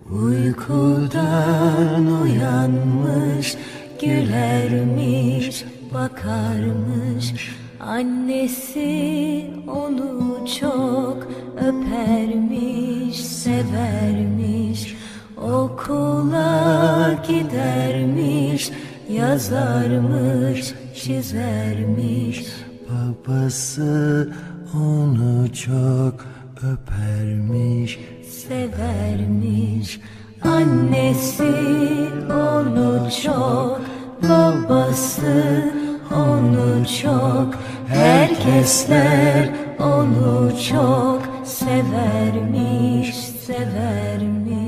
Uykudan uyanmış, gülermiş, bakarmış. Annesi onu çok öpermiş, severmiş. Okula gidermiş, yazarmış, çizermiş. Babası onu çok öpermiş, severmiş. Annesi onu çok, babası onu çok, herkesler onu çok severmiş, severmiş.